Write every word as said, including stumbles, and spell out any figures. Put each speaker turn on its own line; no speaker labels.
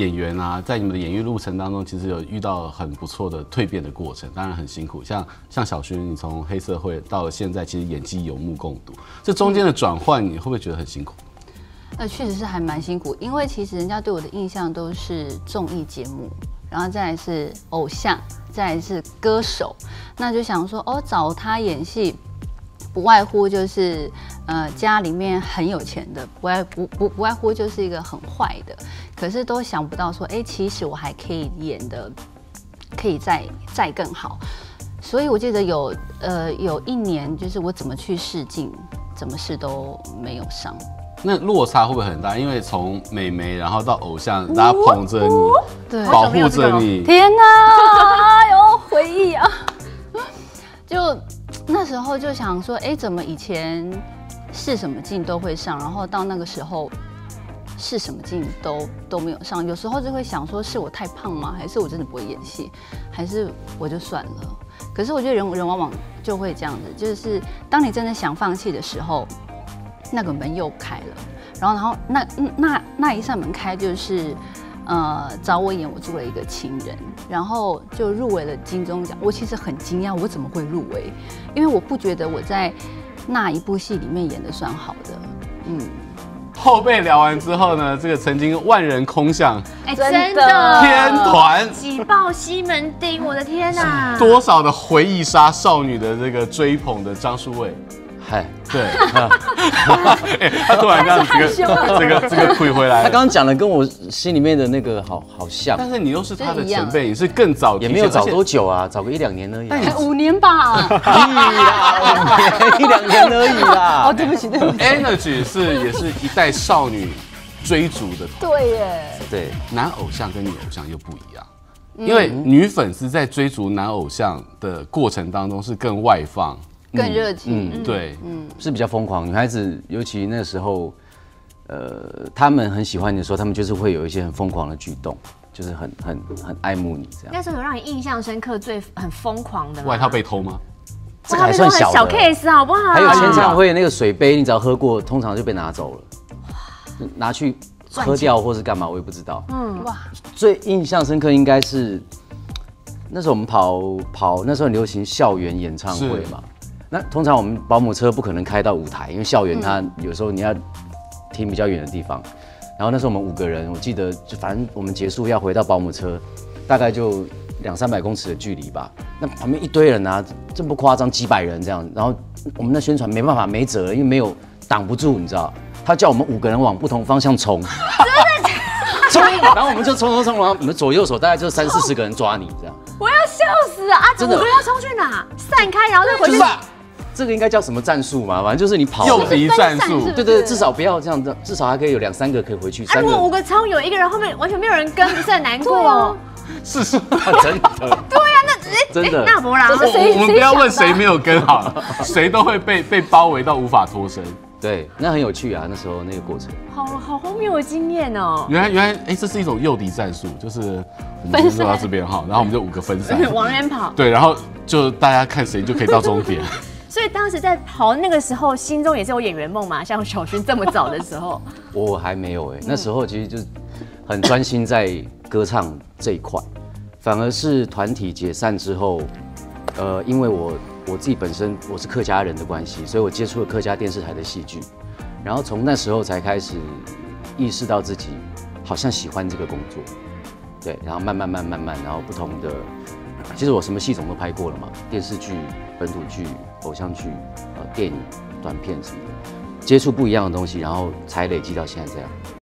演员啊，在你们的演艺路程当中，其实有遇到很不错的蜕变的过程，当然很辛苦。像像小薰，你从黑社会到了现在，其实演技有目共睹，这中间的转换，你会不会觉得很辛苦？
呃，确实是还蛮辛苦，因为其实人家对我的印象都是综艺节目，然后再来是偶像，再来是歌手，那就想说哦，找他演戏。不外乎就是，呃，家里面很有钱的，不外不不不外乎就是一个很坏的，可是都想不到说，哎，其实我还可以演的，可以再再更好。所以我记得有呃有一年，就是我怎么去试镜，怎么试都没有上。
那落差会不会很大？因为从美眉，然后到偶像，大家捧着你，
对，
保护着你。
天哪，哎呦，回忆啊！就那时候就想说，哎，怎么以前试什么镜都会上，然后到那个时候试什么镜都都没有上。有时候就会想说，是我太胖吗？还是我真的不会演戏？还是我就算了？可是我觉得人人往往就会这样子，就是当你真的想放弃的时候，那个门又开了，然后然后那那那一扇门开就是。呃，找我演我做了一个情人，然后就入围了金钟奖。我其实很惊讶，我怎么会入围？因为我不觉得我在那一部戏里面演的算好的。嗯，
后辈聊完之后呢，这个曾经万人空巷，
哎，真的
天团
挤爆西门町，我的天哪！
多少的回忆杀少女的这个追捧的张书伟。
嗨，
对，欸、他突然这样子个这个这个退回来，
他刚刚讲的跟我心里面的那个好好像，
但是你又是他的前辈，你是更早，
也没有早多久啊，早个一两年而已、啊，
才五年吧，
一两年而已啦。
哦，对不起，对不起
，Energy 是也是一代少女追逐的，
对耶，
对，
男偶像跟女偶像又不一样，因为女粉丝在追逐男偶像的过程当中是更外放。
更热情，
嗯，对，
嗯，是比较疯狂。女孩子，尤其那个时候，呃，他们很喜欢你的时候，他们就是会有一些很疯狂的举动，就是很很很爱慕你这样。
那时候有让你印象深刻、最很疯狂的吗？
外套被偷吗？
这个还算小的
小 case 好不好？
还有签唱会那个水杯，你只要喝过，通常就被拿走了，拿去喝掉或是干嘛，我也不知道。嗯，哇，最印象深刻应该是那时候我们跑跑，那时候很流行校园演唱会嘛。那通常我们保姆车不可能开到舞台，因为校园它有时候你要停比较远的地方。然后那时候我们五个人，我记得就反正我们结束要回到保姆车，大概就两三百公尺的距离吧。那旁边一堆人啊，这不夸张，几百人这样。然后我们的宣传没办法没辙了，因为没有挡不住，你知道？他叫我们五个人往不同方向冲，真的冲，然后我们就冲冲冲，然后我们左右手大概就三四十个人抓你这样。
我要笑死了啊！真的，五个人要冲去哪？散开，然后再回去。
这个应该叫什么战术嘛？反正就是你跑
诱敌战术，
对对，至少不要这样子，至少还可以有两三个可以回去。
啊，如果五个冲，有一个人后面完全没有人跟，不是很难过哦？
是是，
真的。
对啊，那
真的。
那不然，
我我们不要问谁没有跟好了，谁都会被被包围到无法脱身。
对，那很有趣啊，那时候那个过程。
好好荒谬的经验哦。
原来原来，哎，这是一种诱敌战术，就是我们先做到这边哈，然后我们就五个分散，
往那边跑。
对，然后就大家看谁就可以到终点。
所以当时在跑那个时候，心中也是有演员梦嘛？像小薰这么早的时候，
我还没有哎、欸，那时候其实就是很专心在歌唱这一块，反而是团体解散之后，呃，因为我我自己本身我是客家人的关系，所以我接触了客家电视台的戏剧，然后从那时候才开始意识到自己好像喜欢这个工作，对，然后慢慢慢慢慢，然后不同的，其实我什么戏种都拍过了嘛，电视剧、本土剧、偶像剧、呃电影、短片什么的，接触不一样的东西，然后才累积到现在这样。